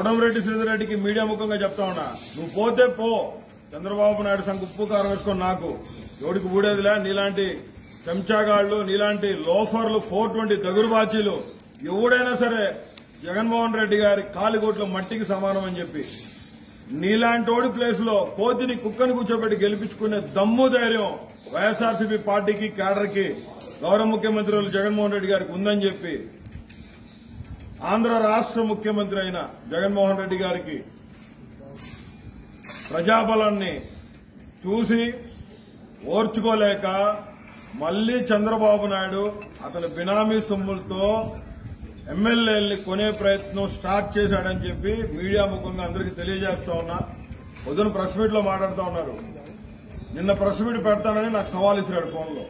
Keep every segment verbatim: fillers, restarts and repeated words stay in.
కోటమిరెడ్డి శ్రీధర్ రెడ్డికి మీడియా ముఖంగా చెప్తా ఉన్నా, నువ్వు పోతే పో, చంద్రబాబు నాయుడు సంఘ ఉప్పు కారం వేసుకొని నాకు ఎవడికి ఊడేదిలే. నీలాంటి చెంచాగాళ్లు, నీలాంటి లోఫర్లు, ఫోర్ ట్వంటీ దగురుబాచీలు ఎవడైనా సరే జగన్మోహన్ రెడ్డి గారి కాలిగోట్ల మట్టికి సమానం అని చెప్పి నీలాంటోడి ప్లేస్ లో కోతిని కుక్కని కూర్చోబెట్టి గెలిపించుకునే దమ్ము ధైర్యం వైఎస్ఆర్సీపీ పార్టీకి క్యాడర్ కి గౌరవ ముఖ్యమంత్రి జగన్మోహన్ రెడ్డి గారికి ఉందని చెప్పి ఆంధ్ర రాష్ట్ర ముఖ్యమంత్రి అయిన జగన్మోహన్ రెడ్డి గారికి ప్రజాబలాన్ని చూసి ఓర్చుకోలేక మళ్లీ చంద్రబాబు నాయుడు అతని బినామీ సొమ్ములతో ఎమ్మెల్యేల్ని కొనే ప్రయత్నం స్టార్ట్ చేశాడని చెప్పి మీడియా ముఖంగా అందరికీ తెలియజేస్తా ఉన్నా. పొద్దున ప్రెస్ మీట్ లో మాట్లాడుతూ ఉన్నారు. నిన్న ప్రెస్ మీట్ పెడతానని నాకు సవాల్ ఇసిరాడు ఫోన్లో.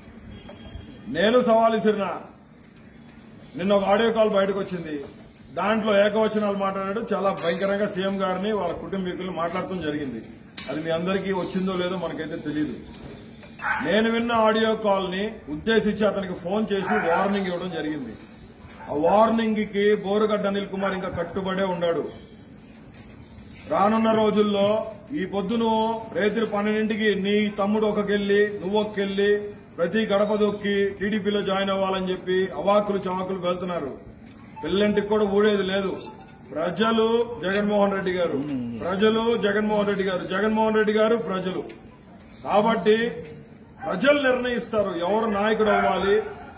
నేను సవాల్ ఇసిరినా. నిన్న ఒక ఆడియో కాల్ బయటకు వచ్చింది. దాంట్లో ఏకవచనాలు మాట్లాడాడు. చాలా భయంకరంగా సీఎం గారిని వాళ్ళ కుటుంబీకులు మాట్లాడటం జరిగింది. అది మీ అందరికీ వచ్చిందో లేదో మనకైతే తెలియదు. నేను విన్న ఆడియో కాల్ ని ఉద్దేశించి అతనికి ఫోన్ చేసి వార్నింగ్ ఇవ్వడం జరిగింది. ఆ వార్నింగ్ కి బోరుగడ్డ అనిల్ కుమార్ ఇంకా కట్టుబడే ఉన్నాడు. రానున్న రోజుల్లో ఈ పొద్దును రేత్రి పన్నెండింటికి నీ తమ్ముడు ఒకకెళ్లి నువ్వు ఒకకెళ్లి ప్రతి గడప దొక్కి టీడీపీలో జాయిన్ అవ్వాలని చెప్పి అవాకులు చవాకులు వెళ్తున్నారు. పిల్లంటికి కూడా ఊడేది లేదు. ప్రజలు జగన్మోహన్ రెడ్డి గారు, ప్రజలు జగన్మోహన్ రెడ్డి గారు, జగన్మోహన్ రెడ్డి గారు ప్రజలు. కాబట్టి ప్రజలు నిర్ణయిస్తారు ఎవరు నాయకుడు అవ్వాలి,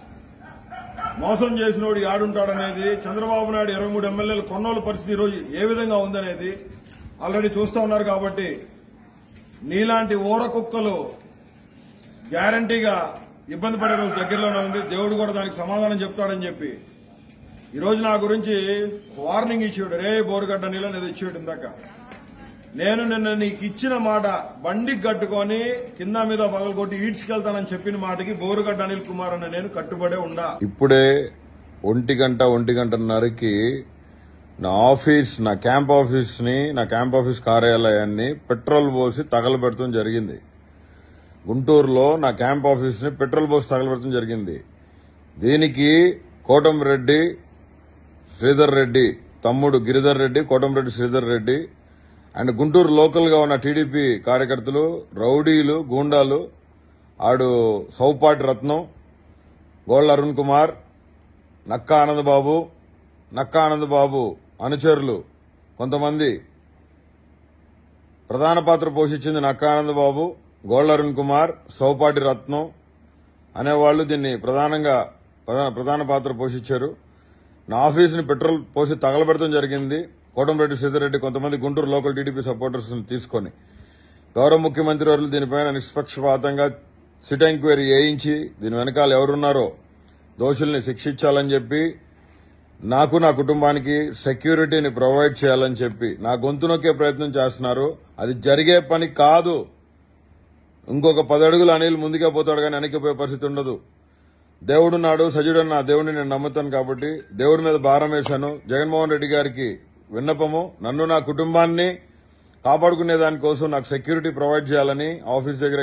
మోసం చేసినోడు ఆడుంటాడనేది. చంద్రబాబు నాయుడు ఇరవై మూడు ఎమ్మెల్యేలు కొన్నోళ్ళ పరిస్థితి ఈ రోజు ఏ విధంగా ఉందనేది ఆల్రెడీ చూస్తూ ఉన్నారు. కాబట్టి నీలాంటి ఊర కుక్కలు గ్యారంటీగా ఇబ్బంది పడే రోజు దగ్గరలోనే ఉంది. దేవుడు కూడా దానికి సమాధానం చెప్తాడని చెప్పి ఈ రోజు నా గురించి వార్నింగ్ ఇచ్చాడు. రే బోరుగడ్డ నీళ్ళ అనేది ఇచ్చాడు ఇందాక. నేను నిన్న నీకు ఇచ్చిన మాట బండికి కట్టుకొని కింద మీద పగలగొట్టి ఈడ్చుకెళ్తానని చెప్పిన మాటకి బోరుగడ్డ అనిల్ కుమార్ అన్న నేను కట్టుబడే ఉండా. ఇప్పుడే ఒంటి గంట ఒంటి గంటన్నరకి నా ఆఫీస్, నా క్యాంప్ ఆఫీస్ ని, నా క్యాంప్ ఆఫీస్ కార్యాలయాన్ని పెట్రోల్ పోసి తగలబెడతాం జరిగింది. గుంటూరులో నా క్యాంప్ ఆఫీస్ ని పెట్రోల్ పోసి తగలబెడతాం జరిగింది. దీనికి కోటమిరెడ్డి శ్రీధర్ రెడ్డి తమ్ముడు గిరిధర్ రెడ్డి, కోటమిరెడ్డి శ్రీధర్ రెడ్డి అండ్ గుంటూరు లోకల్ గా ఉన్న టీడీపీ కార్యకర్తలు, రౌడీలు, గూండాలు, ఆడు సౌపాటి రత్నం, గోళ్ల అరుణ్ కుమార్, నక్కా ఆనందబాబు, నక్కా ఆనందబాబు అనుచరులు కొంతమంది, ప్రధాన పాత్ర పోషించింది నక్కా ఆనందబాబు, గోళ్ల అరుణ్ కుమార్, సౌపాటి రత్నం అనేవాళ్లు దీన్ని ప్రధానంగా ప్రధాన పాత్ర పోషించారు. నా ఆఫీసుని పెట్రోల్ పోసి తగలబెడతాం జరిగింది. కోటమిరెడ్డి శ్రీధర్ రెడ్డి కొంతమంది గుంటూరు లోకల్ టీడీపీ సపోర్టర్స్ తీసుకుని గౌరవ ముఖ్యమంత్రి వర్యులు దీనిపైన నిష్పక్షపాతంగా సిట్ ఎంక్వైరీ చేయించి దీని వెనకాల ఎవరున్నారో దోషుల్ని శిక్షించాలని చెప్పి, నాకు నా కుటుంబానికి సెక్యూరిటీని ప్రొవైడ్ చేయాలని చెప్పి నా గొంతు నొక్కే ప్రయత్నం చేస్తున్నారు. అది జరిగే పని కాదు. ఇంకొక పదడుగులు అనిల్ ముందుకే పోతాడు కానీ వెనక్కిపోయే పరిస్థితి ఉండదు. దేవుడున్నాడు, సజీవుడన్న దేవుడిని నేను నమ్ముతాను. కాబట్టి దేవుడి మీద భారం వేశాను. జగన్మోహన్ రెడ్డి గారికి విన్నపము, నన్ను నా కుటుంబాన్ని కాపాడుకునే దానికోసం నాకు సెక్యూరిటీ ప్రొవైడ్ చేయాలని ఆఫీస్ దగ్గర